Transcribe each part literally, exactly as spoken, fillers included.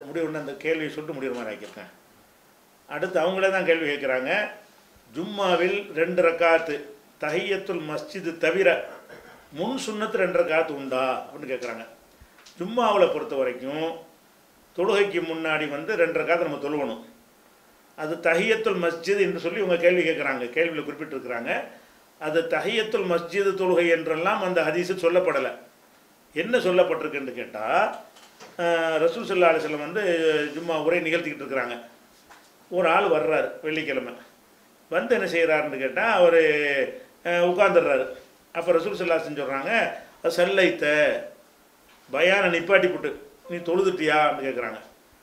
முடிவுன்னு அந்த கேள்வியை சொல்லிட்டு முடிவு மாதிரி ஆக்கியிருக்கேன். அடுத்து அவங்களே தான் கேள்வி கேட்குறாங்க, ஜும்மாவில் ரெண்டு ரக்காத்து தஹியத்துல் மஸ்ஜிது தவிர முன் சுன்னத்து ரெண்டு ரக்காத்து உண்டா அப்படின்னு கேட்குறாங்க. ஜும்மாவில் பொறுத்த வரைக்கும் தொழுகைக்கு முன்னாடி வந்து ரெண்டு ரக்காத்து நம்ம தொழுவணும். அது தஹியத்துல் மஸ்ஜித் என்று சொல்லி இவங்க கேள்வி கேட்குறாங்க, கேள்வியில் குறிப்பிட்டிருக்கிறாங்க. அது தஹியத்துல் மஸ்ஜிது தொழுகை என்றெல்லாம் அந்த ஹதீஸில் சொல்லப்படலை. என்ன சொல்லப்பட்டிருக்குன்னு கேட்டால், ரசூல் ஸல்லல்லாஹு அலைஹி வஸல்லம் வந்து ஜும்மா உரை நிகழ்த்திக்கிட்டு இருக்கிறாங்க. ஒரு ஆள் வர்றார் வெள்ளிக்கிழமை, வந்து என்ன செய்கிறாருன்னு கேட்டால் அவர் உட்காந்துடுறாரு. அப்போ ரசூல் ஸல்லல்லாஹு அலைஹி வஸல்லம் சொல்கிறாங்க, சல்லைத்த பயானை நிப்பாட்டி போட்டு நீ தொழுதுட்டியான்னு கேட்குறாங்க.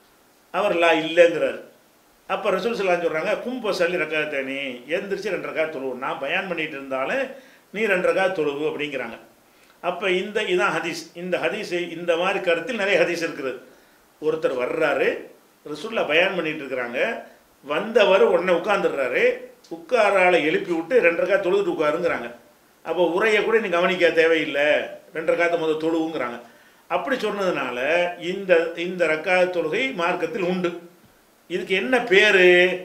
அவர் லா இல்லைங்கிறார். அப்போ ரசூல் ஸல்லல்லாஹு அலைஹி வஸல்லம் சொல்கிறாங்க, கும்ப சல்லி ரக்காத்தை நீ எந்திரிச்சு ரெண்டு ரக்காத் தொழுவு, நான் பயான் பண்ணிகிட்டு இருந்தாலும் நீ ரெண்டு ரக்காத் தொழுவு அப்படிங்கிறாங்க. அப்போ இந்த இதான் ஹதீஸ். இந்த ஹதீஸ் இந்த மாதிரி கருத்தில் நிறைய ஹதீஸ் இருக்குது. ஒருத்தர் வர்றாரு, ரசூல்லா பயான் பண்ணிகிட்டு இருக்கிறாங்க, வந்தவர் உடனே உட்காந்துடுறாரு, உட்காரால எழுப்பி விட்டு ரெண்டு ரக்காத் தொழுதுட்டு உட்காருங்கிறாங்க. அப்போ உரையை கூட நீ கவனிக்க தேவையில்லை, ரெண்டு ரக்காத்தை முதல் தொழுவுங்கிறாங்க. அப்படி சொன்னதுனால இந்த இந்த ரக்காத் தொழுகை மார்க்கத்தில் உண்டு. இதுக்கு என்ன பேர்?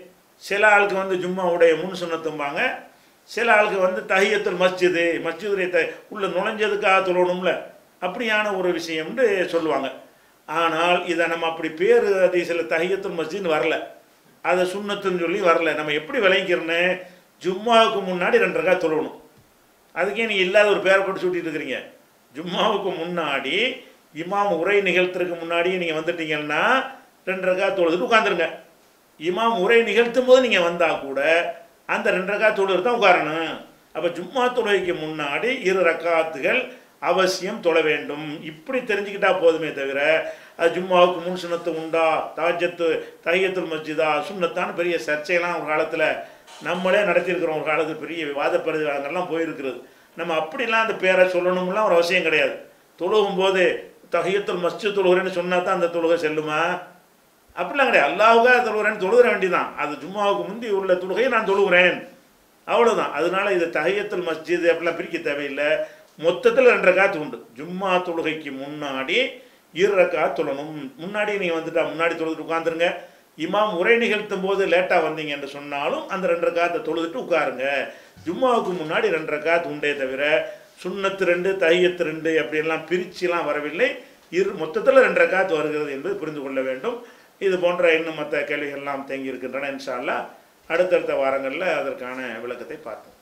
சில ஆளுக்கு வந்து ஜும்மாவுடைய முன் சுன்னத்தும்பாங்க, சில ஆளுக்கு வந்து தஹியத்துல் மஸ்ஜிது மஸ்ஜிதுடைய த உள்ள நுழைஞ்சதுக்காக தொழணும்ல, அப்படியான ஒரு விஷயம்னு சொல்லுவாங்க. ஆனால் இதை நம்ம அப்படி பேர் ஹதீஸில் தஹியத்துல் மஸ்ஜித்னு வரல, அதை சுன்னத்துன்னு சொல்லி வரல. நம்ம எப்படி விளங்கிக்கிறோன்னு, ஜும்மாவுக்கு முன்னாடி ரெண்டு ரக்காத் தொழணும். அதுக்கே நீங்கள் இல்லாத ஒரு பேரை போட்டு சுட்டிட்டு இருக்கிறீங்க. ஜும்மாவுக்கு முன்னாடி இமாம் உரை நிகழ்த்துறதுக்கு முன்னாடியே நீங்கள் வந்துட்டீங்கன்னா ரெண்டு ரக்காத் தொழுதுட்டு உட்காந்துருங்க. இமாம் உரை நிகழ்த்தும் போது நீங்கள் வந்தால் கூட அந்த ரெண்டு ரக்காத் தொழுது தான் உட்காரணும். அப்போ ஜும்மா தொழுகைக்கு முன்னாடி இரு ரக்காத்துகள் அவசியம் தொழ வேண்டும். இப்படி தெரிஞ்சுக்கிட்டா போதுமே தவிர அது ஜும்மாவுக்கு முன் சுன்னத்து உண்டா, தாஜத்து தஹியத்துல் மஸ்ஜிதா சுன்னத்தான பெரிய சர்ச்சையெல்லாம் ஒரு காலத்தில் நம்மளே நடத்தியிருக்கிறோம். ஒரு காலத்தில் பெரிய விவாத பரிதாங்கள்லாம் போயிருக்கிறது. நம்ம அப்படிலாம் அந்த பேரை சொல்லணும்லாம் ஒரு அவசியம் கிடையாது. தொழுகும் போது தஹியத்துல் மஸ்ஜித் தொழுகிறேன்னு சொன்னால் தான் அந்த தொழுகை செல்லுமா? அப்படிலாம் கிடையாது. அல்லாஹ்வுக்காக தொழுகிறேன்னு தொழுகிற வேண்டிதான். அது ஜும்மாவுக்கு முந்தி உள்ள தொழுகையை நான் தொழுகிறேன், அவ்வளோதான். அதனால இது தஹியத்துல் மஸ்ஜித் அப்படிலாம் பிரிக்க தேவையில்லை. மொத்தத்தில் ரெண்டு ரக்காத் உண்டு. ஜும்மா தொழுகைக்கு முன்னாடி இரு ரக்காத் தொழணும். முன்னாடி நீங்கள் வந்துட்டா முன்னாடி தொழுதுட்டு உட்காந்துருங்க. இமாம் உரை நிகழ்த்தும் போது லேட்டாக வந்தீங்க என்று சொன்னாலும் அந்த ரெண்டு ரக்காத்தை தொழுதுட்டு உட்காருங்க. ஜும்மாவுக்கு முன்னாடி ரெண்டு ரக்காத் உண்டே தவிர சுன்னத்து ரெண்டு தஹியத்து ரெண்டு அப்படியெல்லாம் பிரிச்சுலாம் வரவில்லை. இரு மொத்தத்தில் ரெண்டு ரக்காத் வருகிறது என்பது புரிந்து கொள்ள வேண்டும். இது போன்ற இன்னும் மற்ற கேள்விகள்லாம் தேங்கி இருக்கின்றன. இன்ஷா அல்லாஹ் அடுத்தடுத்த வாரங்களில் அதற்கான விளக்கத்தை பார்ப்போம்.